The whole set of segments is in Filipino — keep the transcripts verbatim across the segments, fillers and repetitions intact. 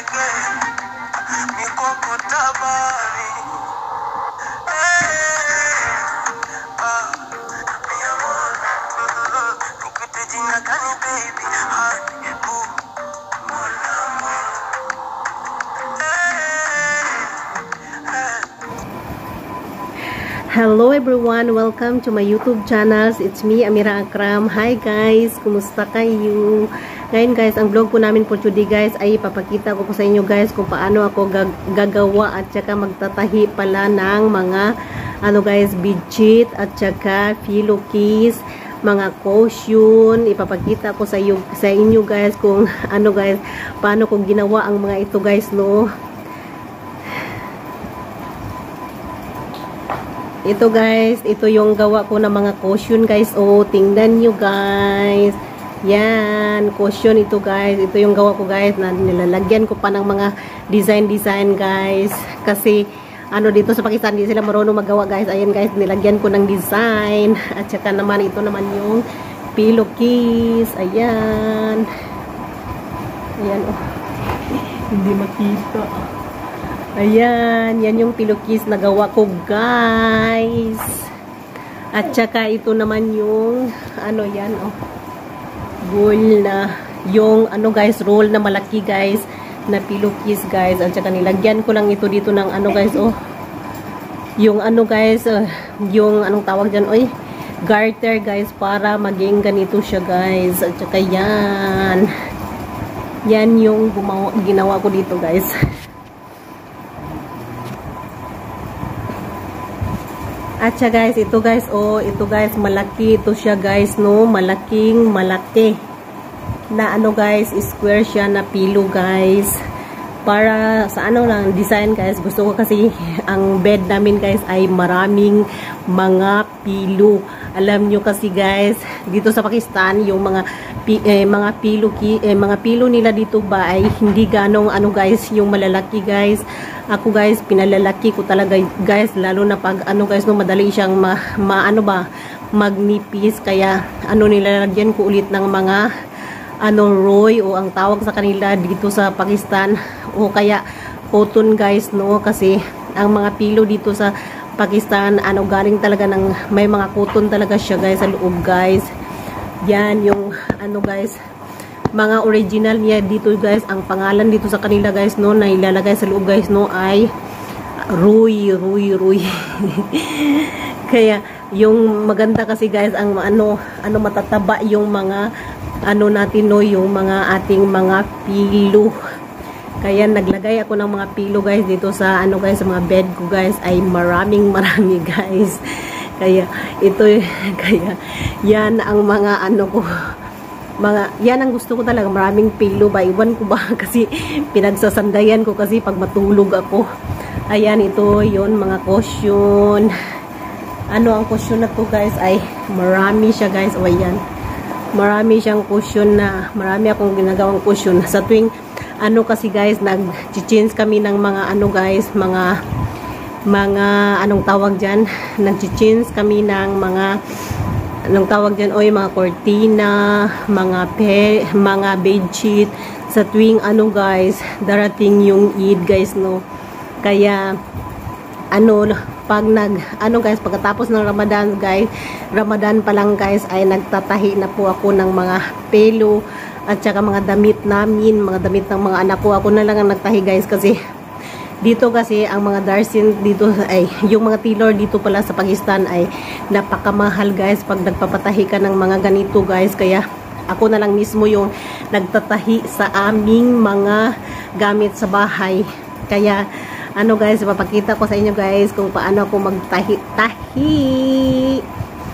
Hello everyone, welcome to my YouTube channels. It's me, Amira Akram. Hi guys, kumusta kayo? Ngayon guys, ang vlog po namin for today guys ay ipapakita ko po sa inyo guys kung paano ako gag gagawa at saka magtatahi pala ng mga ano guys, bedsheet at saka pillowcase, mga cushion. Ipapakita ko sa inyo, sa inyo guys kung ano guys, paano ko ginawa ang mga ito guys, no? Ito guys, ito yung gawa ko ng mga cushion guys. Oh, tingnan nyo guys. Yan, cushion ito guys. Ito yung gawa ko guys, na nilalagyan ko pa ng mga design-design guys. Kasi, ano dito sa Pakistan, hindi sila marunong magawa guys. Ayan guys, nilagyan ko ng design. At saka naman, ito naman yung pillowcase. Ayan. Ayan, oh. Hindi makita. Ayan, yan yung pillowcase na gawa ko guys. At saka ito naman yung ano yan, oh. Roll na yung ano guys, roll na malaki guys na pillowcase guys. At saka nilagyan ko lang ito dito ng ano guys, oh. Yung ano guys, uh, yung anong tawag dyan, oy, garter guys, para maging ganito siya guys. At saka yan. Yan yung gumawa, ginawa ko dito guys. At siya guys, ito guys, oh, ito guys, malaki ito siya guys, no, malaking malaki na ano guys, square siya na pillow guys, para sa ano lang, design guys. Gusto ko kasi ang bed namin guys ay maraming mga pillow. Alam nyo kasi guys, dito sa Pakistan, yung mga eh, mga pillow, eh, mga pillow nila dito ba ay hindi ganong ano guys, yung malalaki guys. Ako guys, pinalalaki ko talaga guys, lalo na pag ano guys, no, madali siyang ma, ma ano ba, magnipis. Kaya ano, nilalagyan ko ulit ng mga ano, roy, o ang tawag sa kanila dito sa Pakistan, o kaya cotton guys, no, kasi ang mga pillow dito sa Pakistan, ano, galing talaga ng, may mga cotton talaga siya guys sa loob guys. Yan yung ano guys, mga original niya dito guys. Ang pangalan dito sa kanila guys, no, na ilalagay sa loob guys, no, ay Ruy, Ruy, Ruy. Kaya yung maganda kasi guys, ang ano, ano matataba yung mga ano natin, no, yung mga ating mga pillow. Kaya naglagay ako ng mga pillow guys dito sa ano guys, sa mga bed ko guys, ay maraming marami guys. Kaya ito, kaya yan ang mga ano ko, mga, yan ang gusto ko talaga, maraming pillow ba, iwan ko ba, kasi pinagsasandayan ko kasi pag matulog ako. Ayan, ito yon mga cushion. Ano ang cushion na to guys, ay marami siya guys. O ayan, marami siyang cushion na, marami akong ginagawang cushion. Sa tuwing ano kasi guys, nag-change kami ng mga ano guys, mga mga anong tawag dyan, nag-change kami ng mga anong tawag dyan, oy, mga cortina, mga pe, mga bedsheet. Sa tuwing ano guys, darating yung Eid guys, no. Kaya ano, pag nag ano guys, pagkatapos ng Ramadan guys, Ramadan pa lang guys, ay nagtatahi na po ako ng mga pelo at saka mga damit namin, mga damit ng mga anak ko. Ako na lang ang nagtahi guys, kasi dito kasi ang mga darsin dito, ay yung mga tailor dito pala sa Pakistan ay napakamahal guys pag nagpapatahi ka ng mga ganito guys. Kaya ako na lang mismo yung nagtatahi sa aming mga gamit sa bahay. Kaya ano guys, ipapakita ko sa inyo guys kung paano ako magtahi-tahi.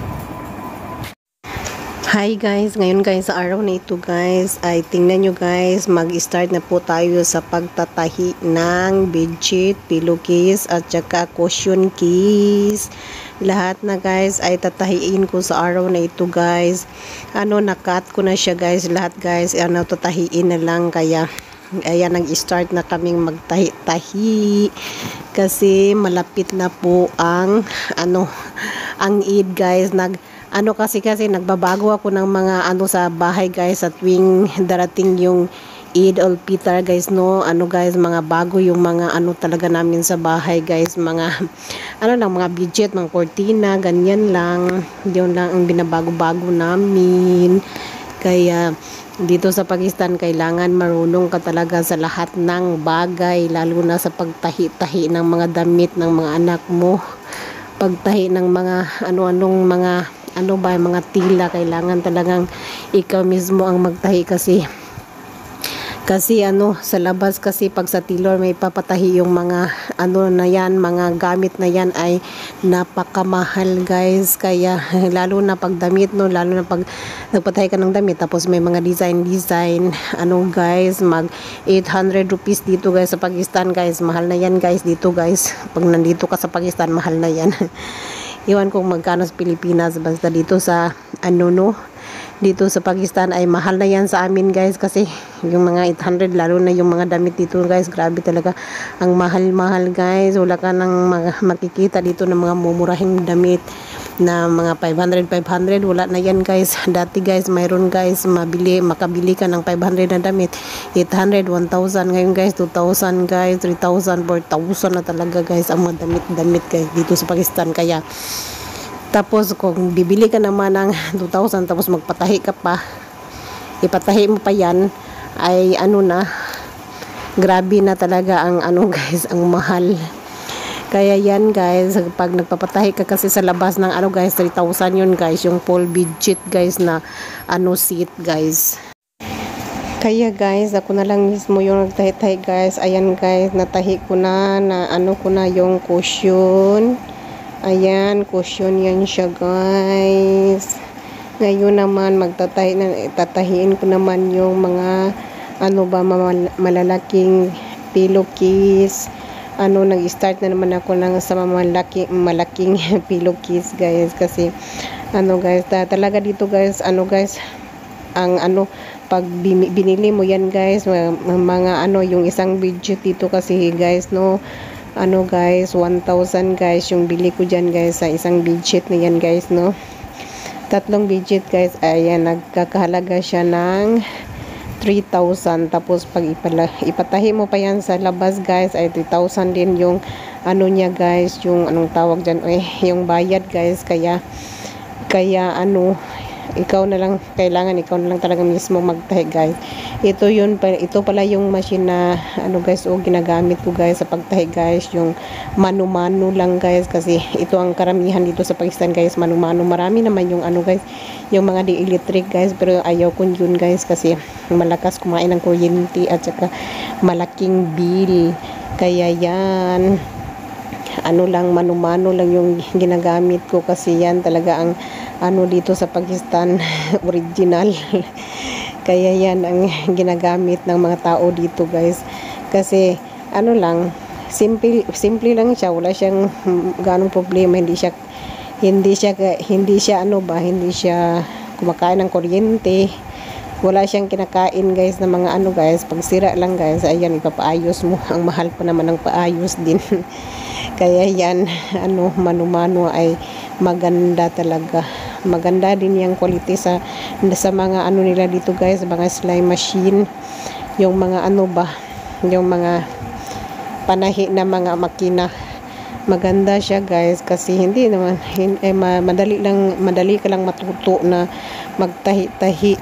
Hi guys, ngayon guys, sa araw na ito guys, ay tingnan nyo guys, mag-start na po tayo sa pagtatahi ng bedsheet, pillowcase at saka cushion case. Lahat na guys ay tatahiin ko sa araw na ito guys. Ano, nakat ko na siya guys, lahat guys, ano, tatahiin na lang. Kaya ayan, nag-start na kaming magtahi-tahi kasi malapit na po ang ano, ang Eid guys. Nag ano kasi kasi nagbabago ako ng mga ano sa bahay guys, sa tuwing darating yung Eid al-Fitr guys, no. Ano guys, mga bago yung mga ano talaga namin sa bahay guys, mga ano lang, mga budget, mga cortina, ganyan lang. Yun lang ang binabago-bago namin. Kaya dito sa Pakistan, kailangan marunong ka talaga sa lahat ng bagay, lalo na sa pagtahi-tahi ng mga damit ng mga anak mo, pagtahi ng mga ano-anong mga ano ba, mga tila. Kailangan talagang ikaw mismo ang magtahi kasi kasi ano, sa labas kasi pag sa tailor may papatahi yung mga ano na yan, mga gamit na yan ay napakamahal guys. Kaya lalo na pag damit, no, lalo na pag nagpatahi ka ng damit tapos may mga design design ano guys, mag eight hundred rupees dito guys sa Pakistan guys. Mahal na yan guys dito guys. Pag nandito ka sa Pakistan, mahal na yan. Iwan kung magkano sa Pilipinas, basta dito sa ano, no, dito sa Pakistan ay mahal na yan sa amin guys, kasi yung mga eight hundred, lalo na yung mga damit dito guys, grabe talaga ang mahal-mahal guys. Wala ka nang makikita dito ng mga mumurahing damit na mga five hundred, five hundred, wala na yan guys. Dati guys, mayroon guys, mabili, makabili ka ng five hundred na damit, eight hundred, one thousand, ngayon guys, two thousand guys, three thousand, four thousand na talaga guys ang mga damit-damit guys dito sa Pakistan. Kaya tapos kung bibili ka naman ng two thousand tapos magpatahi ka pa, ipatahi mo pa yan, ay ano na, grabe na talaga ang ano guys, ang mahal. Kaya yan guys, pag nagpapatahi ka kasi sa labas ng ano guys, three thousand yun guys, yung full budget guys na ano seat guys. Kaya guys, ako na lang mismo yung nagtahi-tahi guys. Ayan guys, natahi ko na, na ano ko na yung cushion. Ayan, cushion yan siya guys. Ngayon naman magtatahi na, tatahiin ko naman yung mga ano ba, mal malalaking pillowcase. Ano, nag-start na naman ako ng sa malaki, malaking pillowcase guys, kasi ano guys, ta talaga dito guys, ano guys, ang ano, pag binili mo yan guys, mga, mga ano, yung isang budget dito kasi guys, no, ano guys, one thousand guys yung bili ko dyan guys, sa isang budget na yan guys, no, tatlong budget guys, ayan, nagkakahalaga siya ng three thousand. Tapos pag ipala, ipatahi mo pa yan sa labas guys, ay three thousand din yung ano niya guys, yung anong tawag dyan, eh, yung bayad guys. Kaya kaya ano, ikaw na lang, kailangan ikaw na lang talaga mismo magtahi guys. Ito yun, ito pala yung machine na ano guys, o ginagamit ko guys sa pagtahi guys, yung mano-mano lang guys, kasi ito ang karamihan dito sa Pakistan guys, mano-mano. Marami naman yung ano guys, yung mga di electric guys, pero ayaw ko yun guys kasi malakas kumain ng kuryente at saka malaking bill. Kaya yan, ano lang, mano-mano lang yung ginagamit ko, kasi yan talaga ang ano dito sa Pakistan original. Kaya yan ang ginagamit ng mga tao dito guys, kasi ano lang, simple simple lang siya, wala siyang ganong problema, hindi siya hindi siya hindi siya ano ba, hindi siya kumakain ng kuryente, wala siyang kinakain guys na mga ano guys. Pag sira lang guys, ayan, ipapaayos mo, ang mahal pa naman ng paayos din. Kaya yan, ano, mano-mano ay maganda talaga, maganda din yung quality sa sa mga ano nila dito guys, mga slime machine, yung mga ano ba, yung mga panahi na mga makina, maganda siya guys, kasi hindi naman eh, madali lang, madali ka lang matuto na magtahi-tahi.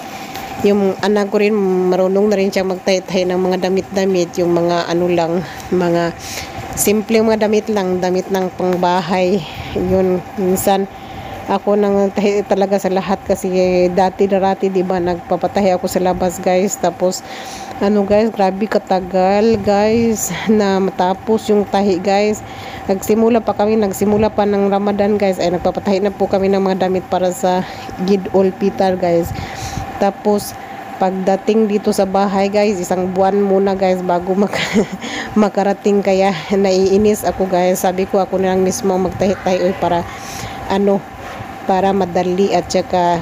Yung anak ko rin, marunong na rin siya magtahi-tahi ng mga damit-damit, yung mga ano lang, mga simple mga damit lang, damit ng pangbahay. Yun, minsan ako nang tahi talaga sa lahat, kasi dati darati di ba nagpapatahi ako sa labas guys. Tapos ano guys, grabe katagal guys na matapos yung tahi guys. Nagsimula pa kami, nagsimula pa ng Ramadan guys, ay nagpapatahi na po kami ng mga damit para sa Eid al-Fitr guys. Tapos pagdating dito sa bahay guys, isang buwan muna guys bago mak makarating. Kaya naiinis ako guys, sabi ko ako na lang mismo magtahi-tahi para ano, para madali at saka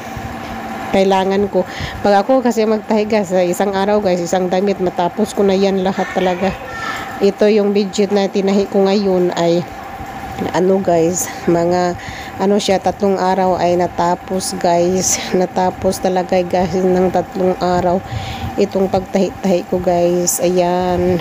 kailangan ko. Pag ako kasi magtahi guys, sa isang araw guys, isang damit matapos ko na yan lahat talaga. Ito yung budget na tinahi ko ngayon ay ano guys, mga ano siya, tatlong araw ay natapos guys. Natapos talaga guys ng tatlong araw itong pagtahi-tahi ko guys. Ayan.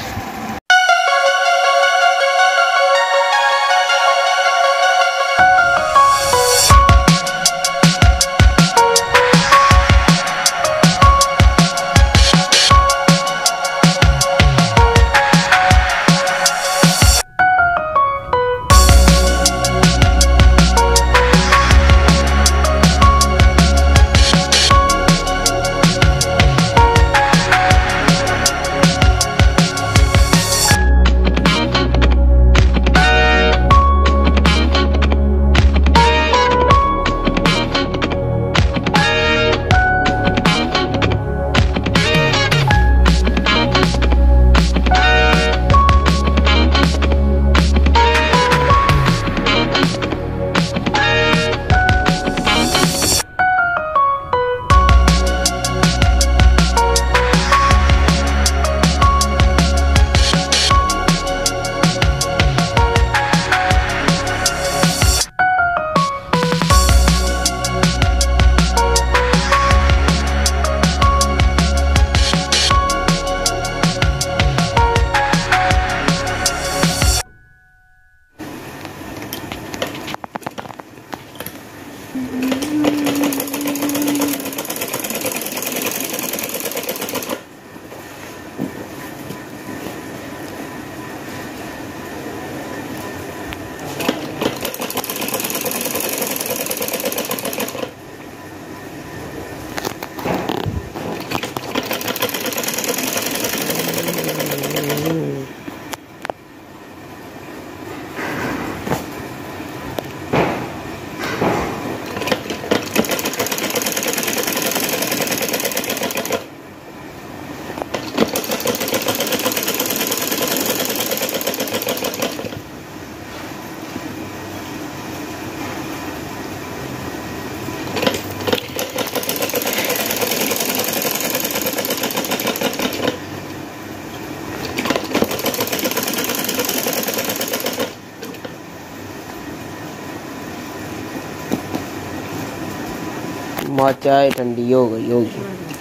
चाय ठंडी हो गई होगी।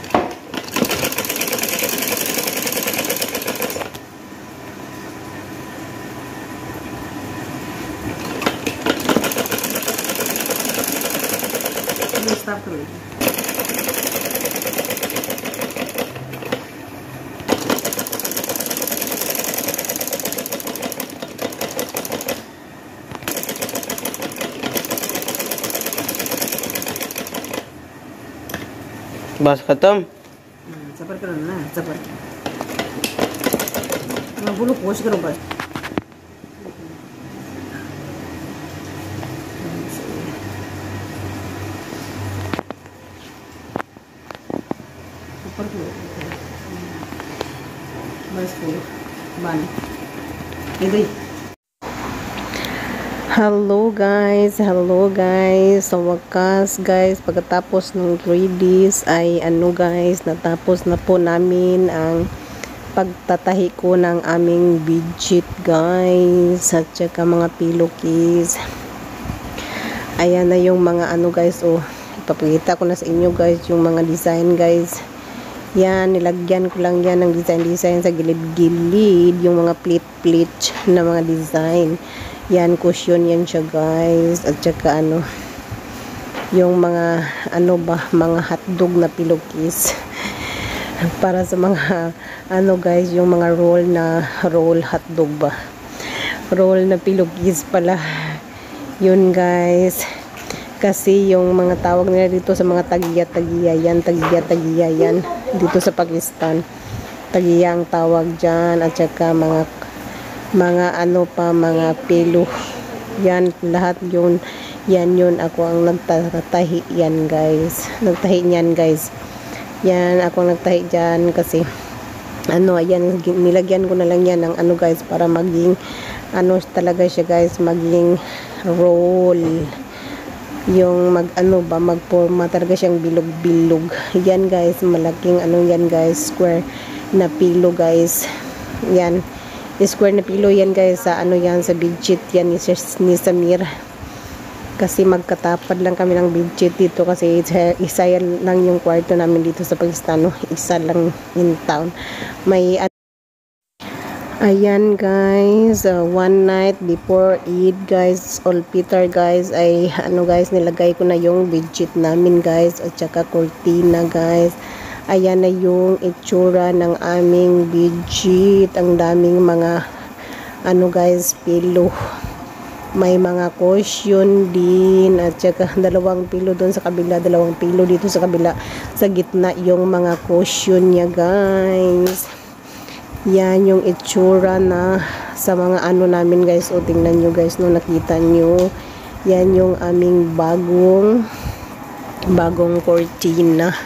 बस खत्म। सफर करो ना, सफर बोलो पोस्ट करो बस। ऊपर करो बस, खोलो बांध इधर। Hello guys, hello guys. Sa wakas guys, pagkatapos ng three days ay ano guys, natapos na po namin ang pagtatahi ko ng aming bedsheet guys, at saka mga pillowcase. Ayan na yung mga ano guys, oh, ipapakita ko na sa inyo guys yung mga design guys. Yan, nilagyan ko lang yan ng design-design sa gilid-gilid, yung mga pleat-pleat na mga design. Yan, cushion yan siya guys, at saka ano, yung mga ano ba, mga hotdog na pillowcase para sa mga ano guys, yung mga roll na roll hotdog ba, roll na pillowcase pala yun guys, kasi yung mga tawag nila dito sa mga tagiya-tagiya yan, tagiya-tagiya yan dito sa Pakistan, tagiya ang tawag dyan, at saka mga mga ano pa, mga pilo yan, lahat yun yan yun ako ang nagtatahi yan guys, nagtahi yan guys, yan ako ang nagtahi dyan kasi ano, ayan, nilagyan ko na lang yan ng ano guys, para maging ano talaga siya guys, maging roll, yung mag ano ba, magporma talaga siyang bilog-bilog yan guys, malaking ano yan guys, square na pilo guys, yan square na pillow yan guys, sa ano yan, sa bedsheet yan ni, ni Samir. Kasi magkatapad lang kami ng bedsheet dito kasi isa, isa lang yung kwarto namin dito sa Pakistan. No? Isa lang in town. May ayan guys, uh, one night before Eid guys, all Peter guys, ay ano guys, nilagay ko na yung bedsheet namin guys at saka cortina guys. Ayan na yung itsura ng aming bedsheet. Ang daming mga ano guys, pillow. May mga cushion din at saka dalawang pilo doon sa kabila, dalawang pilo dito sa kabila. Sa gitna yung mga cushion niya guys. Yan yung itsura na sa mga ano namin guys. O tingnan nyo guys, no, nakita nyo. Yan yung aming bagong bagong cortina.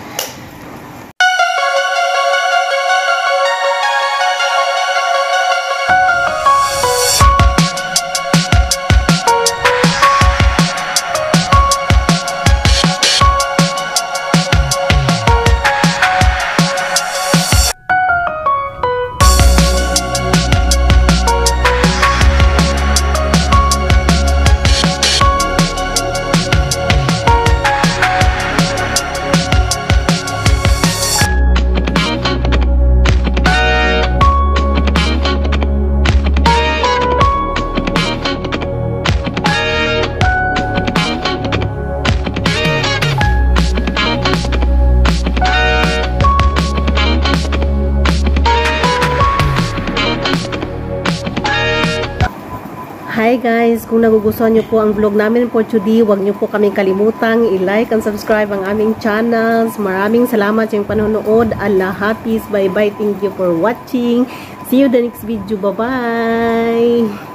Hi guys, kung nagugustuhan nyo po ang vlog namin for today, huwag nyo po kami kalimutang i-like and subscribe ang aming channels. Maraming salamat sa inyong panonood. Allah Hafiz, bye bye, thank you for watching. See you the next video, bye bye.